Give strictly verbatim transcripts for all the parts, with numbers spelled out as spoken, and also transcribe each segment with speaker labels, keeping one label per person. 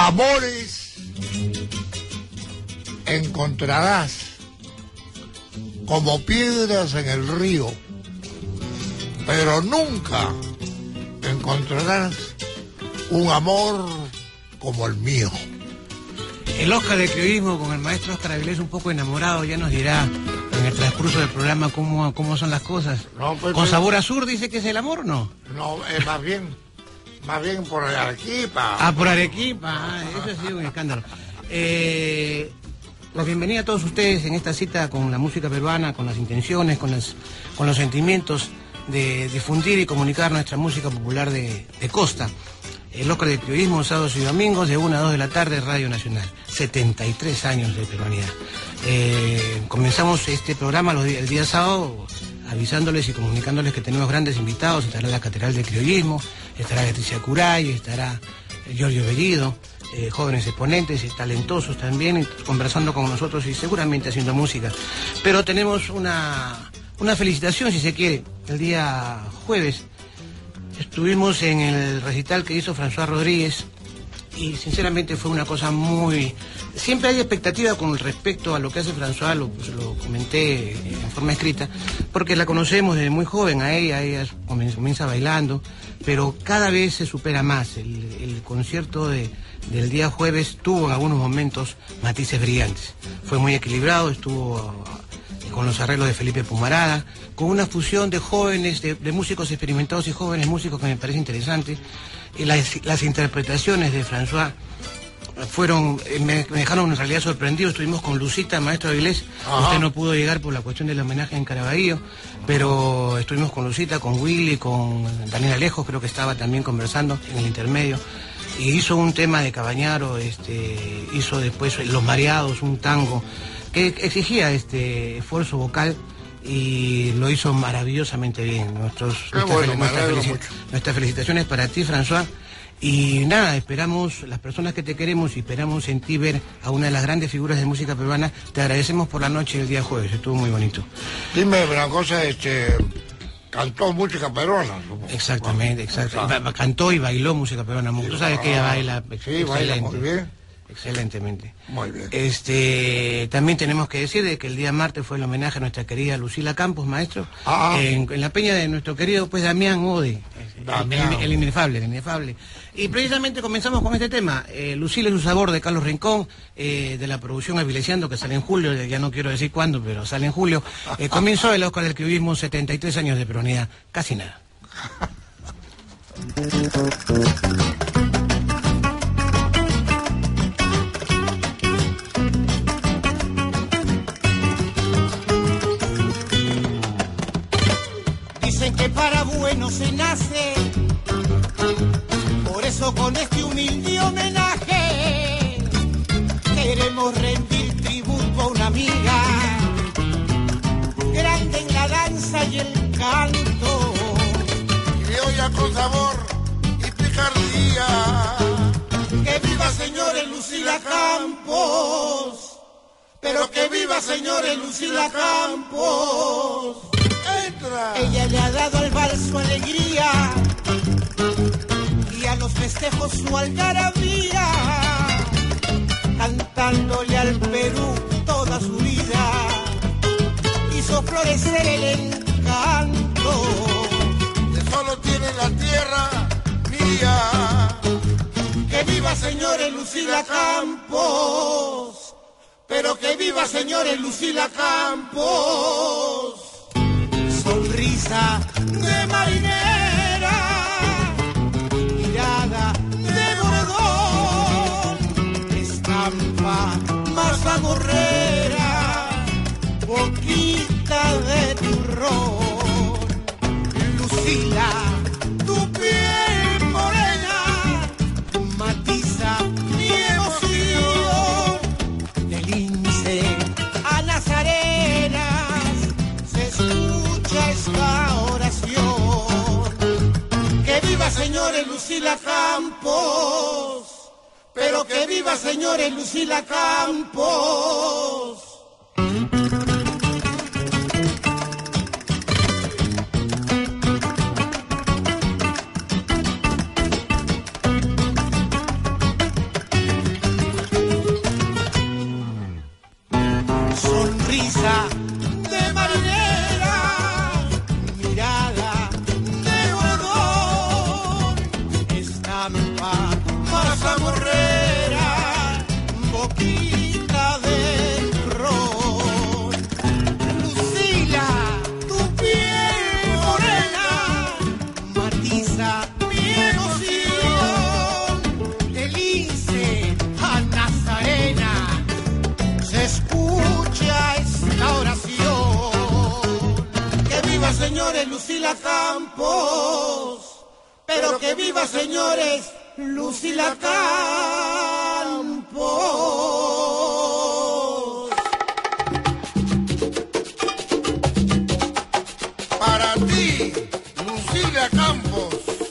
Speaker 1: Amores encontrarás como piedras en el río, pero nunca encontrarás un amor como el mío.
Speaker 2: El Oscar de criollismo con el maestro Oscar Avilés, un poco enamorado, ya nos dirá en el transcurso del programa cómo, cómo son las cosas.
Speaker 1: No, pues,
Speaker 2: ¿Con sabor a sur dice que es el amor, no?
Speaker 1: No, es más bien, más bien por Arequipa.
Speaker 2: Ah, por Arequipa, ah, eso ha sido un escándalo. Eh, la bienvenida a todos ustedes en esta cita con la música peruana, con las intenciones, con, las, con los sentimientos de difundir y comunicar nuestra música popular de, de costa. El Oscar de criollismo, sábados y domingos, de una a dos de la tarde, Radio Nacional. setenta y tres años de peruanidad. Eh, comenzamos este programa los días, el día sábado avisándoles y comunicándoles que tenemos grandes invitados. Estará la Catedral de Criollismo, estará Leticia Curay, estará Giorgio Bellido, eh, jóvenes exponentes y talentosos también, conversando con nosotros y seguramente haciendo música. Pero tenemos una, una felicitación, si se quiere. El día jueves estuvimos en el recital que hizo François Rodríguez y sinceramente fue una cosa muy... Siempre hay expectativa con respecto a lo que hace François, lo, lo comenté en forma escrita, porque la conocemos desde muy joven a ella, ella comienza, comienza bailando, pero cada vez se supera más. El, el concierto de, del día jueves tuvo en algunos momentos matices brillantes. Fue muy equilibrado, estuvo con los arreglos de Felipe Pumarada, con una fusión de jóvenes, de, de músicos experimentados y jóvenes músicos que me parece interesante. Y las, las interpretaciones de François fueron, me, me dejaron en realidad sorprendido. Estuvimos con Lucita, maestro Avilés. Ajá. Usted no pudo llegar por la cuestión del homenaje en Caraballo, pero estuvimos con Lucita, con Willy, con Daniel Alejos, creo que estaba también conversando en el intermedio. Y hizo un tema de Cabañaro, este, hizo después Los Mareados, un tango que exigía este esfuerzo vocal y lo hizo maravillosamente bien. Nuestros, nuestra, bueno, nuestra, felici nuestras felicitaciones para ti, François. Y nada, esperamos, las personas que te queremos y esperamos en ti ver a una de las grandes figuras de música peruana. Te agradecemos por la noche del día jueves, estuvo muy bonito.
Speaker 1: Dime una cosa, este... cantó música peruana.
Speaker 2: Exactamente, exactamente. Cantó y bailó música peruana. Tú sabes que ella baila
Speaker 1: sí, baila muy bien.
Speaker 2: Excelentemente.
Speaker 1: Muy bien.
Speaker 2: Este, también tenemos que decir de que el día martes fue el homenaje a nuestra querida Lucila Campos, maestro, ah, en, en la peña de nuestro querido pues Damián Ode, Damián. El, el inefable, el inefable. Y precisamente comenzamos con este tema, eh, Lucila y su sabor, de Carlos Rincón, eh, de la producción Avilesiando, que sale en julio, ya no quiero decir cuándo, pero sale en julio. Eh, comenzó el Oscar del criollismo, setenta y tres años de peruanidad, casi nada.
Speaker 3: Que para bueno se nace, por eso con este humilde homenaje queremos rendir tributo a una amiga, grande en la danza y el canto,
Speaker 1: criolla con sabor y picardía.
Speaker 3: Que viva señores Lucila Campos, pero que viva señores Lucila Campos.
Speaker 1: Entra.
Speaker 3: Ella le ha dado al vals su alegría y a los festejos su algarabía, cantándole al Perú toda su vida, hizo florecer el encanto
Speaker 1: que solo tiene la tierra mía.
Speaker 3: Que viva señores Lucila Campos, pero que viva señores Lucila Campos. Sonrisa de marinera, mirada de borbón, estampa más amorrera, boquita de turrón. Lucila, tu piel morena matiza mi emoción, de lince a nazarenas se escucha esta oración. Que viva señores Lucila Campos, pero que viva señores Lucila Campos. señores, Lucila Campos. Pero que viva, señores, Lucila Campos.
Speaker 1: Para ti, Lucila Campos.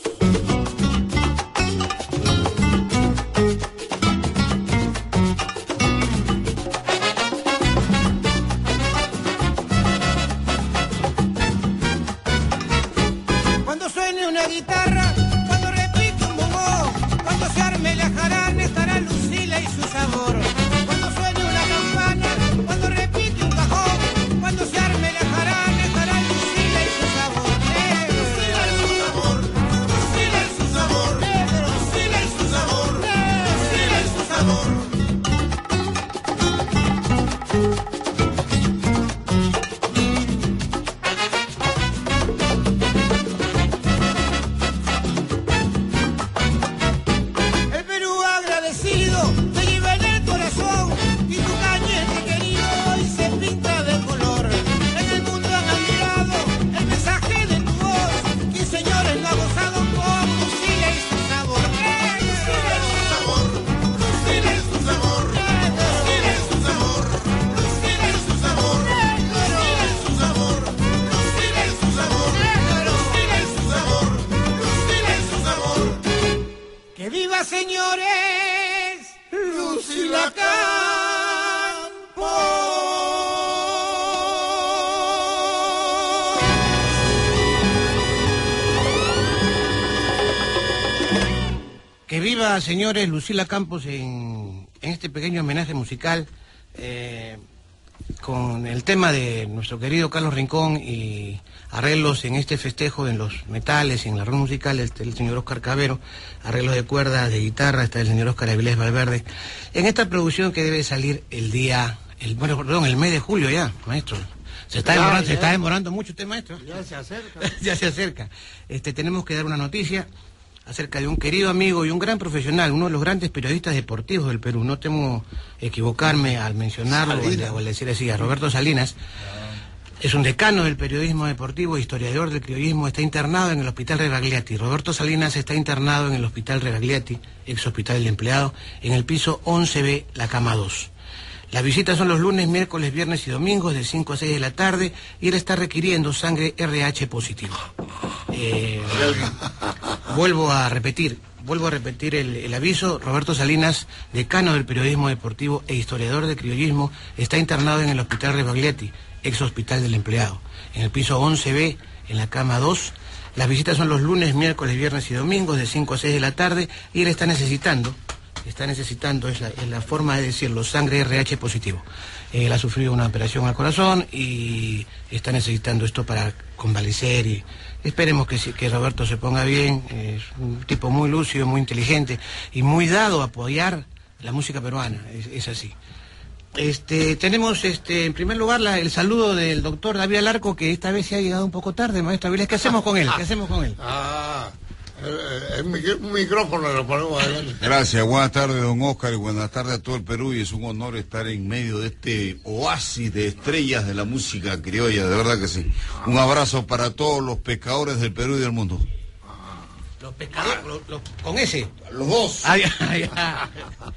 Speaker 3: Cuando suene una guitarra, cuando repite un bombo, cuando se arme la jarana, estará Lucila y su sabor. Cuando suene una campana, cuando repite un cajón, cuando se arme la jarana, estará Lucila y su sabor. Eh, Lucila y su sabor, Lucila y su sabor, eh, Lucila y su sabor, eh, Lucila y su sabor. El Perú agradecido te lleva en el corazón y tu cañete querido hoy se pinta de color. En el mundo han admirado el mensaje de tu voz y señores lo ha gozado con Lucila y su sabor. ¡Eh, Lucila y su sabor! ¡Lucila y su sabor! ¡Lucila y su sabor! ¡Lucila y su sabor! ¡Lucila y su sabor! ¡Lucila y su sabor! ¡Lucila y su sabor! ¡Lucila y su sabor! ¡Que viva, señores! Lucila Campos.
Speaker 2: Que viva, señores, Lucila Campos en, en este pequeño homenaje musical eh, con el tema de nuestro querido Carlos Rincón y arreglos en este festejo en los metales y en la red musical el, el señor Oscar Cavero, arreglos de cuerdas, de guitarra, está el señor Oscar Avilés Valverde. En esta producción que debe salir el día, el bueno, perdón, el mes de julio ya, maestro. Se está,
Speaker 1: Ya,
Speaker 2: demorando,
Speaker 1: ya.
Speaker 2: se está demorando mucho usted, maestro.
Speaker 1: Ya se acerca.
Speaker 2: Ya se acerca. Este, tenemos que dar una noticia acerca de un querido amigo y un gran profesional, uno de los grandes periodistas deportivos del Perú. No temo equivocarme al mencionarlo o al, o al decir así, a Roberto Salinas. Es un decano del periodismo deportivo, historiador del criollismo, está internado en el Hospital Rebagliati. Roberto Salinas está internado en el Hospital Rebagliati, ex Hospital del Empleado, en el piso once B, la cama dos. Las visitas son los lunes, miércoles, viernes y domingos de cinco a seis de la tarde y él está requiriendo sangre R H positivo. Eh, vuelvo a repetir, vuelvo a repetir el, el aviso. Roberto Salinas, decano del periodismo deportivo e historiador del criollismo, está internado en el Hospital Rebagliati, ex Hospital del Empleado, en el piso once B, en la cama dos. Las visitas son los lunes, miércoles, viernes y domingos de cinco a seis de la tarde y él está necesitando, está necesitando, es la, es la forma de decirlo, sangre R H positivo. Él ha sufrido una operación al corazón y está necesitando esto para convalecer y esperemos que, que Roberto se ponga bien. Es un tipo muy lúcido, muy inteligente y muy dado a apoyar la música peruana, es, es así. Este, tenemos este, en primer lugar la, el saludo del doctor David Alarco, que esta vez se ha llegado un poco tarde, maestro Avilés. ¿Qué hacemos con él? ¿Qué hacemos con él?
Speaker 1: Ah, el, el micro- un micrófono lo ponemos adelante.
Speaker 4: Gracias, buenas tardes don Oscar y buenas tardes a todo el Perú y es un honor estar en medio de este oasis de estrellas de la música criolla, de verdad que sí. Un abrazo para todos los pescadores del Perú y del mundo.
Speaker 2: Los pescadores, los- los- con ese.
Speaker 1: Los dos.
Speaker 2: Ah, ya, ya.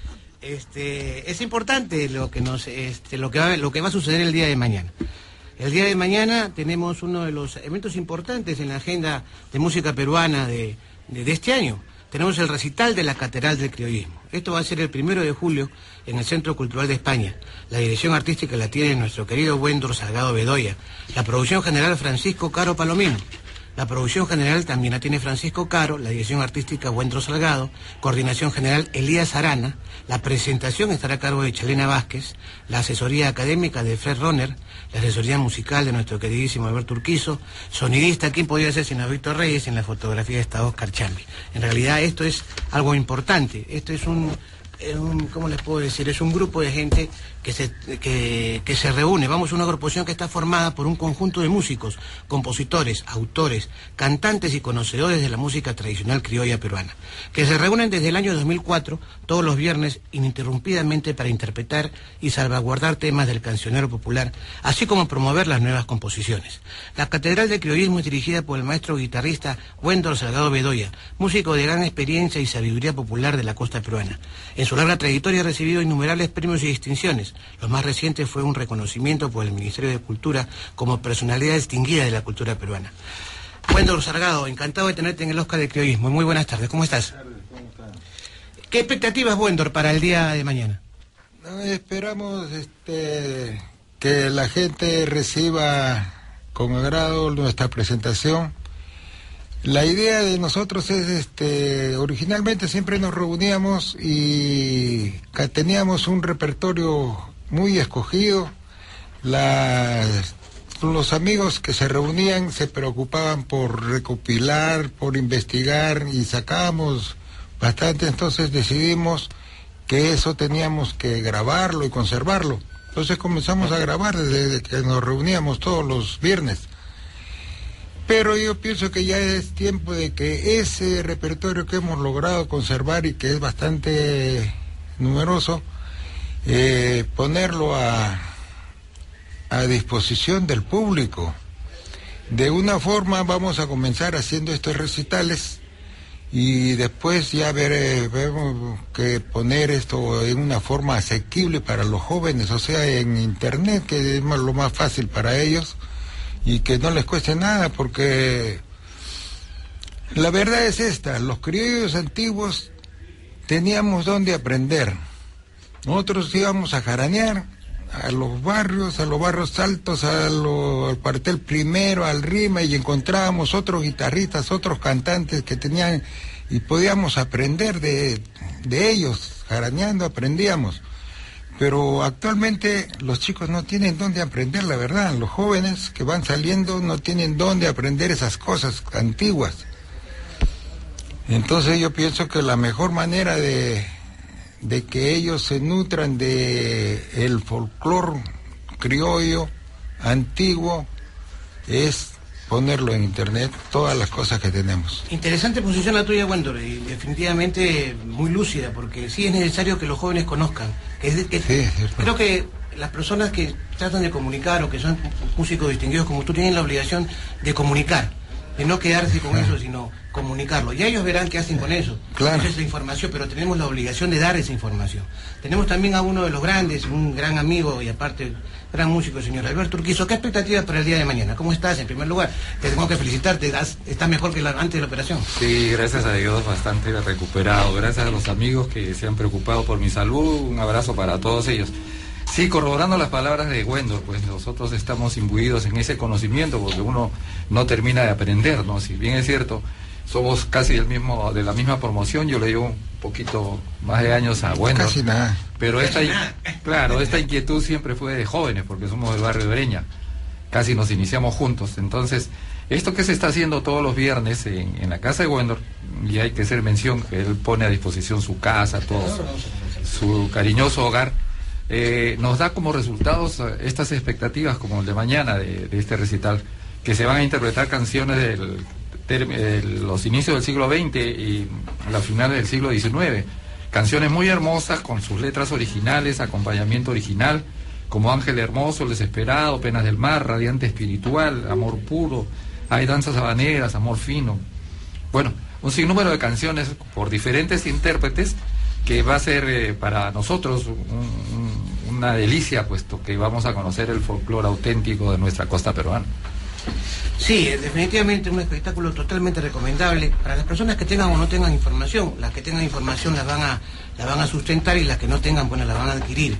Speaker 2: Este, es importante lo que nos, este, lo que va, lo que va a suceder el día de mañana. El día de mañana tenemos uno de los eventos importantes en la agenda de música peruana de, de, de este año. Tenemos el recital de la Catedral del Criollismo. Esto va a ser el primero de julio en el Centro Cultural de España. La dirección artística la tiene nuestro querido Wendor Salgado Bedoya. La producción general Francisco Caro Palomino. La producción general también la tiene Francisco Caro, la dirección artística Wendro Salgado, coordinación general Elías Arana, la presentación estará a cargo de Chalena Vázquez, la asesoría académica de Fred Roner, la asesoría musical de nuestro queridísimo Alberto Urquizo, sonidista, ¿quién podría ser sino Víctor Reyes? En la fotografía está Oscar Chambi. En realidad esto es algo importante, esto es un, es un, ¿cómo les puedo decir? Es un grupo de gente que se, que, que se reúne. Vamos, una agrupación que está formada por un conjunto de músicos, compositores, autores, cantantes y conocedores de la música tradicional criolla peruana, que se reúnen desde el año dos mil cuatro, todos los viernes, ininterrumpidamente para interpretar y salvaguardar temas del cancionero popular, así como promover las nuevas composiciones. La Catedral del Criollismo es dirigida por el maestro guitarrista Wendor Salgado Bedoya, músico de gran experiencia y sabiduría popular de la costa peruana. En su larga trayectoria ha recibido innumerables premios y distinciones. Los más recientes fue un reconocimiento por el Ministerio de Cultura como personalidad distinguida de la cultura peruana. Wendor Salgado, encantado de tenerte en el Oscar del Criollismo. Muy buenas tardes, ¿cómo estás? ¿Qué expectativas, Wendor, para el día de mañana?
Speaker 5: No, esperamos este, que la gente reciba con agrado nuestra presentación. La idea de nosotros es, este, originalmente siempre nos reuníamos y teníamos un repertorio muy escogido. Las, los amigos que se reunían se preocupaban por recopilar, por investigar y sacábamos bastante, entonces decidimos que eso teníamos que grabarlo y conservarlo. Entonces comenzamos a grabar desde que nos reuníamos todos los viernes. Pero yo pienso que ya es tiempo de que ese repertorio que hemos logrado conservar y que es bastante numeroso, eh, ponerlo a, a disposición del público. De una forma vamos a comenzar haciendo estos recitales y después ya veremos que poner esto en una forma asequible para los jóvenes, o sea, en internet, que es lo más fácil para ellos y que no les cueste nada, porque la verdad es esta: los criollos antiguos teníamos donde aprender. Nosotros íbamos a jaranear a los barrios, a los barrios altos, a lo, al cuartel primero, al Rima, y encontrábamos otros guitarristas, otros cantantes que tenían, y podíamos aprender de, de ellos. Jaraneando aprendíamos. Pero actualmente los chicos no tienen dónde aprender, la verdad. Los jóvenes que van saliendo no tienen dónde aprender esas cosas antiguas. Entonces yo pienso que la mejor manera de, de que ellos se nutran de el folclore criollo antiguo es ponerlo en internet, todas las cosas que tenemos.
Speaker 2: Interesante posición la tuya, Wendor, y definitivamente muy lúcida, porque sí es necesario que los jóvenes conozcan. Que es, que, sí, creo que las personas que tratan de comunicar o que son músicos distinguidos como tú tienen la obligación de comunicar, de no quedarse con ah. eso, sino comunicarlo. Ya ellos verán qué hacen con eso.
Speaker 5: Claro.
Speaker 2: Esa es la información, pero tenemos la obligación de dar esa información. Tenemos también a uno de los grandes, un gran amigo y aparte gran músico, el señor Alberto Urquizo. ¿Qué expectativas para el día de mañana? ¿Cómo estás? En primer lugar, te tengo que felicitarte. Estás mejor que la, antes de la operación.
Speaker 6: Sí, gracias a Dios, bastante recuperado. Gracias a los amigos que se han preocupado por mi salud. Un abrazo para todos ellos. Sí, corroborando las palabras de Wendor, pues nosotros estamos imbuidos en ese conocimiento porque uno no termina de aprender, ¿no? Si bien es cierto, somos casi del mismo, de la misma promoción, yo le llevo un poquito más de años a Wendor.
Speaker 5: Casi nada.
Speaker 6: Pero esta, claro, esta inquietud siempre fue de jóvenes, porque somos del barrio de Breña, casi nos iniciamos juntos. Entonces, esto que se está haciendo todos los viernes en, en la casa de Wendor, y hay que hacer mención que él pone a disposición su casa, todo su, su cariñoso hogar, eh, nos da como resultados estas expectativas, como el de mañana de, de este recital, que se van a interpretar canciones del de los inicios del siglo veinte y las finales del siglo diecinueve, canciones muy hermosas con sus letras originales, acompañamiento original, como Ángel Hermoso, El Desesperado, Penas del Mar, Radiante Espiritual, Amor Puro, Hay Danzas Habaneras, Amor Fino. Bueno, un sinnúmero de canciones por diferentes intérpretes que va a ser eh, para nosotros un, un, una delicia, puesto que vamos a conocer el folclore auténtico de nuestra costa peruana.
Speaker 2: Sí, definitivamente un espectáculo totalmente recomendable para las personas que tengan o no tengan información. Las que tengan información las van a, la van a sustentar y las que no tengan, bueno, la van a adquirir.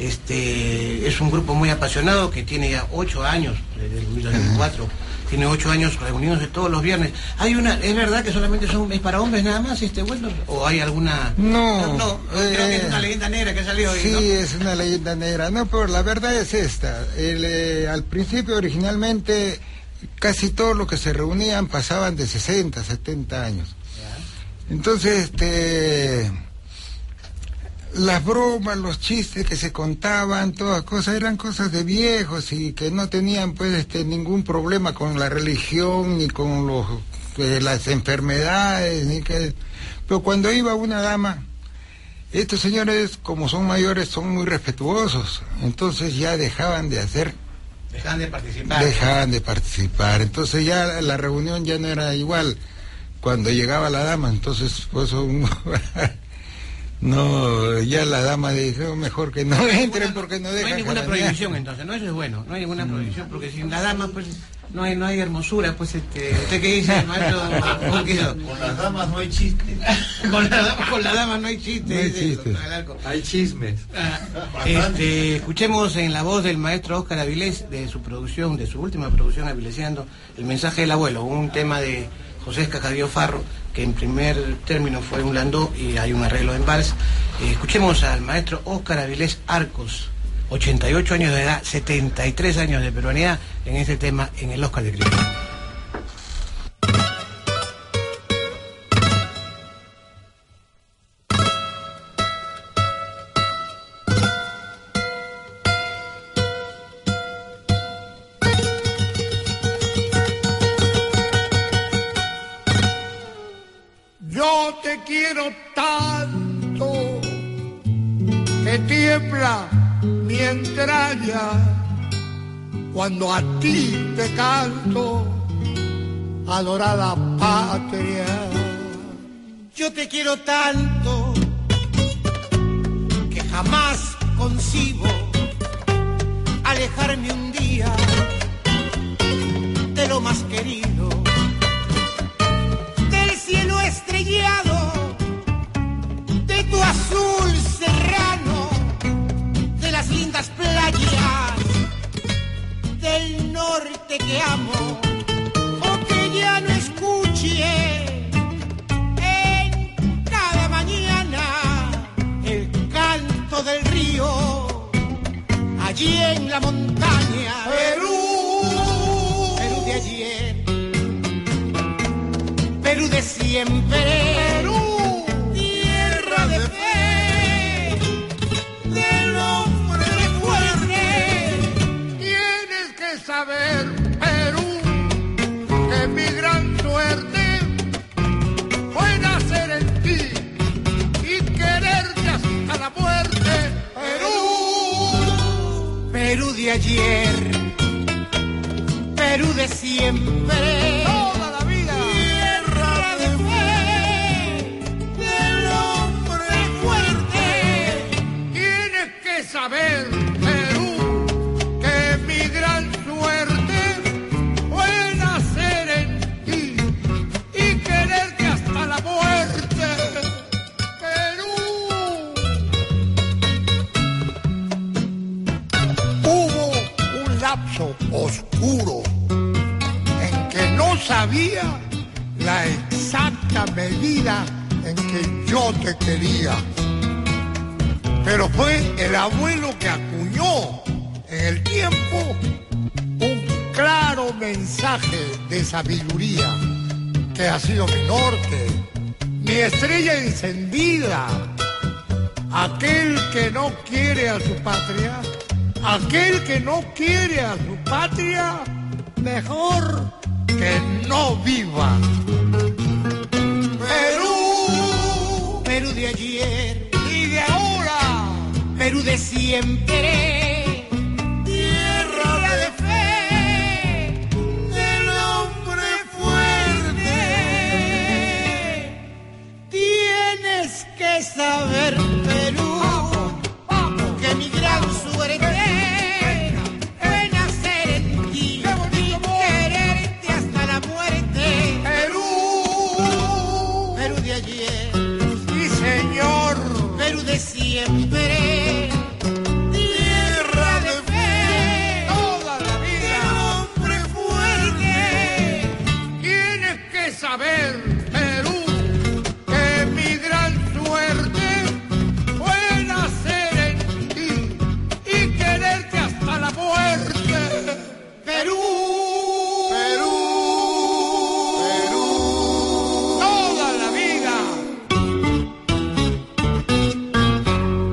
Speaker 2: Este es un grupo muy apasionado que tiene ya ocho años, desde el dos mil cuatro, tiene ocho años reuniéndose todos los viernes. Hay una, ¿es verdad que solamente son es para hombres nada más, este bueno, o hay alguna?
Speaker 5: No,
Speaker 2: no, no eh, creo que es una leyenda negra que salió hoy,
Speaker 5: sí,
Speaker 2: ¿no?
Speaker 5: es una leyenda negra. No, pero la verdad es esta. El, eh, al principio, originalmente, casi todos los que se reunían pasaban de sesenta, setenta años. Entonces, este, las bromas, los chistes que se contaban, todas cosas, eran cosas de viejos y que no tenían pues este ningún problema con la religión ni con los eh, las enfermedades, ni que... Pero cuando iba una dama, estos señores, como son mayores, son muy respetuosos, entonces ya dejaban de hacer...
Speaker 2: Dejaban de participar.
Speaker 5: Dejaban de participar, entonces ya la reunión ya no era igual cuando llegaba la dama, entonces pues un... No, ya la dama dijo mejor que no, no entren ninguna, porque no dejan.
Speaker 2: No hay ninguna prohibición entonces, ¿no? Eso es bueno, no hay ninguna prohibición, porque sin la dama pues no hay no hay hermosura, pues este, ¿usted qué dice, maestro?
Speaker 4: Con las damas no hay chiste.
Speaker 2: con, la, con la dama no hay chiste.
Speaker 5: No hay,
Speaker 2: dice,
Speaker 5: chiste.
Speaker 6: Hay chismes.
Speaker 2: Ah, este, escuchemos en la voz del maestro Óscar Avilés, de su producción, de su última producción, Avilesiando, El mensaje del abuelo, un tema de José Escacadío Farro, que en primer término fue un landó y hay un arreglo en vals. Eh, escuchemos al maestro Óscar Avilés Arcos, ochenta y ocho años de edad, setenta y tres años de peruanidad, en este tema, en el Óscar de Cristo.
Speaker 1: Yo te quiero tanto que tiembla mi entraña cuando a ti te canto, adorada patria.
Speaker 3: Yo te quiero tanto que jamás concibo alejarme un día de lo más querido, del cielo estrellado, de tu azul serrano, de las lindas playas del norte que amo, o que ya no escuche en cada mañana el canto del río allí en la montaña. Perú, Perú de ayer, Perú de siempre, Perú, tierra de fe, del hombre fuerte.
Speaker 1: Tienes que saber, Perú, que mi gran suerte fue nacer en ti y quererte hasta la muerte. Perú,
Speaker 3: Perú de ayer, Perú de siempre,
Speaker 1: toda la vida.
Speaker 3: tierra de fe, del hombre fuerte.
Speaker 1: Tienes que saber, Perú, que mi gran suerte fue nacer en ti y quererte hasta la muerte. Perú. Hubo un lapso oscuro en que no sabía la exacta medida en que yo te quería. Pero fue el abuelo que acuñó en el tiempo un claro mensaje de sabiduría, que ha sido mi norte, mi estrella encendida. Aquel que no quiere a su patria, aquel que no quiere a su patria, mejor que no viva. Perú,
Speaker 3: Perú de ayer,
Speaker 1: y de ahora,
Speaker 3: Perú de siempre, tierra de fe, del hombre fuerte. Tienes que saber, Perú, que mi gran suerte fue nacer en ti y quererte hasta la muerte.
Speaker 1: Perú,
Speaker 3: Perú de ayer,
Speaker 1: sí señor,
Speaker 3: Perú de siempre, tierra de fe,
Speaker 1: toda la
Speaker 3: del
Speaker 1: vida.
Speaker 3: hombre fuerte.
Speaker 1: Tienes que saber, Perú, que mi gran suerte fue nacer en ti y quererte hasta la muerte.
Speaker 3: Perú,
Speaker 1: Perú, Perú, toda la vida.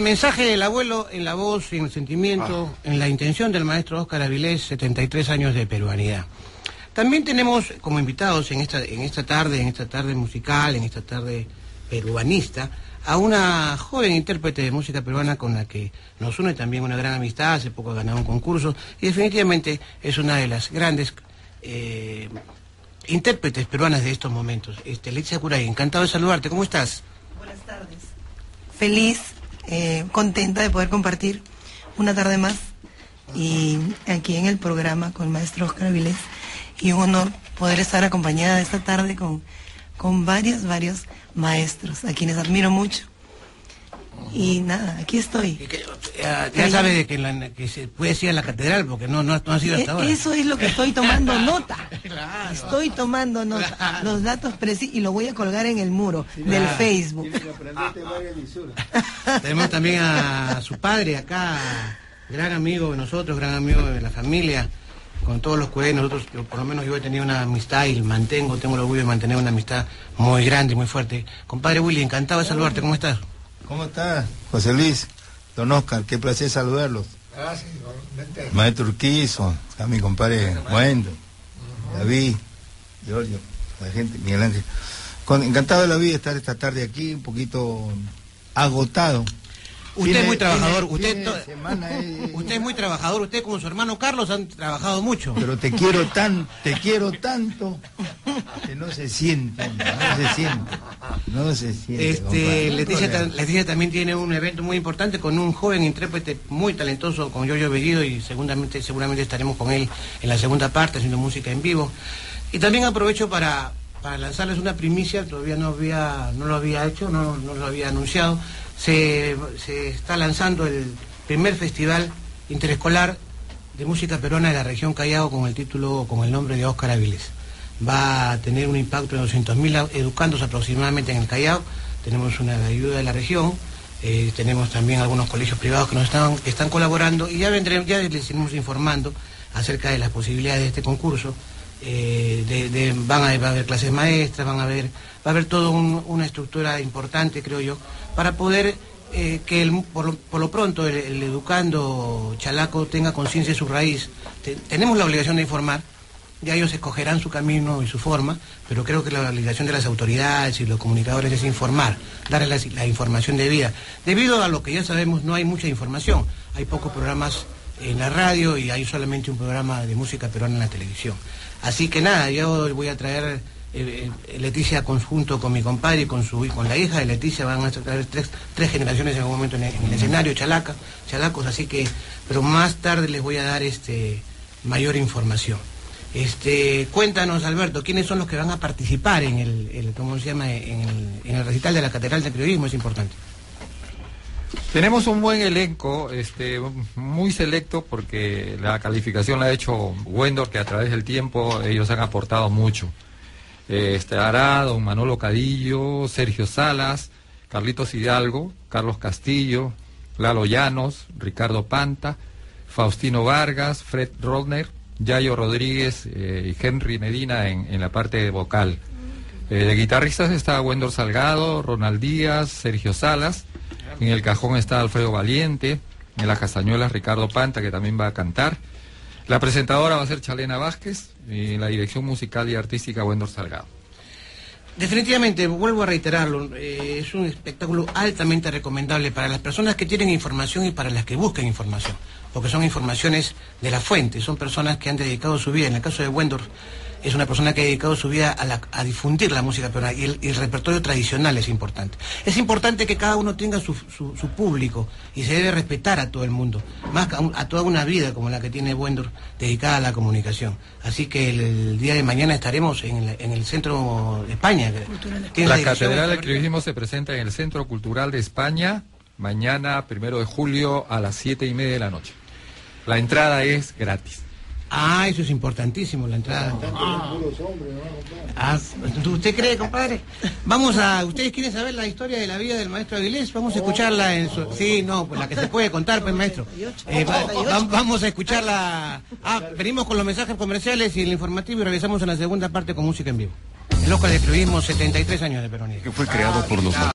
Speaker 2: mensaje del abuelo en la voz, en el sentimiento, ah. en la intención del maestro Óscar Avilés, setenta y tres años de peruanidad. También tenemos como invitados en esta, en esta tarde, en esta tarde musical, en esta tarde peruanista, a una joven intérprete de música peruana con la que nos une también una gran amistad. Hace poco ha ganado un concurso y definitivamente es una de las grandes eh, intérpretes peruanas de estos momentos. Este, Leticia Curay, encantado de saludarte. ¿Cómo estás?
Speaker 7: Buenas tardes. Feliz, eh, contenta de poder compartir una tarde más y aquí en el programa con el maestro Óscar Avilés, y un honor poder estar acompañada esta tarde con, con varios, varios maestros a quienes admiro mucho. Y nada, aquí estoy.
Speaker 2: Y que, uh, ya sabes de que, la, que se puede ir a la catedral, porque no, no, no ha sido hasta ahora.
Speaker 7: Eso es lo que estoy tomando nota. Claro. Estoy tomando nota. Claro. Los datos precisos, y lo voy a colgar en el muro sí, del claro. Facebook.
Speaker 2: Ah. Tenemos también a su padre acá, gran amigo de nosotros, gran amigo de la familia, con todos los cuales nosotros, yo, por lo menos yo he tenido una amistad y mantengo, tengo el orgullo de mantener una amistad muy grande y muy fuerte. Compadre Willy, encantado de saludarte, ¿cómo estás?
Speaker 8: ¿Cómo estás, José Luis? Don Óscar, qué placer saludarlos.
Speaker 1: Gracias,
Speaker 8: Maestro Urquizo, a mi compadre Wendo, David, Giorgio, la gente, Miguel Ángel. Con, encantado de la vida estar esta tarde aquí, un poquito agotado.
Speaker 2: Usted tiene, es muy trabajador, tiene, usted, tiene semana, eh, usted es muy trabajador, usted como su hermano Carlos han trabajado mucho.
Speaker 8: Pero te quiero tan, te quiero tanto que no se siente, no se siente, no se siente.
Speaker 2: Este, Leticia, Leticia también tiene un evento muy importante con un joven intérprete muy talentoso, con Giorgio Bellido, y seguramente, seguramente estaremos con él en la segunda parte haciendo música en vivo. Y también aprovecho para, para lanzarles una primicia, todavía no había, no lo había hecho, no, no lo había anunciado. Se, se está lanzando el primer festival interescolar de música peruana de la región Callao con el título, con el nombre de Óscar Avilés. Va a tener un impacto de doscientos mil educandos aproximadamente en el Callao. Tenemos una ayuda de la región, eh, tenemos también algunos colegios privados que nos están, que están colaborando, y ya, vendremos, ya les iremos informando acerca de las posibilidades de este concurso. Eh, de, de, van a, va a haber clases maestras, van a haber, va a haber toda un, una estructura importante, creo yo, para poder eh, que el, por, lo, por lo pronto el, el educando chalaco tenga conciencia de su raíz. Te, tenemos la obligación de informar, ya ellos escogerán su camino y su forma, pero creo que la obligación de las autoridades y los comunicadores es informar, darles la, la información debida. Debido a lo que ya sabemos, no hay mucha información, hay pocos programas en la radio y hay solamente un programa de música peruana en la televisión. Así que nada, yo voy a traer eh, eh, Leticia conjunto con mi compadre y con su con la hija de Leticia, van a traer tres, tres generaciones en algún momento en el, en el escenario, chalaca, chalacos, así que, pero más tarde les voy a dar este mayor información. Este, cuéntanos, Alberto, ¿quiénes son los que van a participar en el, el ¿cómo se llama? En el, en el recital de la Catedral del Periodismo? Es importante.
Speaker 6: Tenemos un buen elenco, este, muy selecto, porque la calificación la ha hecho Wendor, que a través del tiempo ellos han aportado mucho. Eh, estará don Manolo Cadillo, Sergio Salas, Carlitos Hidalgo, Carlos Castillo, Lalo Llanos, Ricardo Panta, Faustino Vargas, Fred Rodner, Yayo Rodríguez eh, y Henry Medina en, en la parte vocal. Eh, de guitarristas está Wendor Salgado, Ronald Díaz, Sergio Salas. En el cajón está Alfredo Valiente, en las castañuelas Ricardo Panta, que también va a cantar. La presentadora va a ser Chalena Vázquez, y en la dirección musical y artística Wendor Salgado.
Speaker 2: Definitivamente, vuelvo a reiterarlo, eh, es un espectáculo altamente recomendable para las personas que tienen información y para las que buscan información, porque son informaciones de la fuente, son personas que han dedicado su vida. En el caso de Wendor, es una persona que ha dedicado su vida a, la, a difundir la música peruana, y el, y el repertorio tradicional es importante. Es importante que cada uno tenga su, su, su público, y se debe respetar a todo el mundo, más a, a toda una vida como la que tiene Wendor dedicada a la comunicación. Así que el, el día de mañana estaremos en el, en el Centro de España.
Speaker 6: La Catedral del Periodismo se presenta en el Centro Cultural de España mañana, primero de julio, a las siete y media de la noche. La entrada es gratis.
Speaker 2: Ah, eso es importantísimo, la entrada. Ah, ¿usted cree, compadre? Vamos a... ¿Ustedes quieren saber la historia de la vida del maestro Avilés? Vamos a escucharla en su... Sí, no, pues la que se puede contar, pues, maestro. Eh, va, va, vamos a escucharla... Ah, venimos con los mensajes comerciales y el informativo, y regresamos en la segunda parte con música en vivo. El Óscar del Periodismo, setenta y tres años de peronismo.
Speaker 9: Que fue creado por los...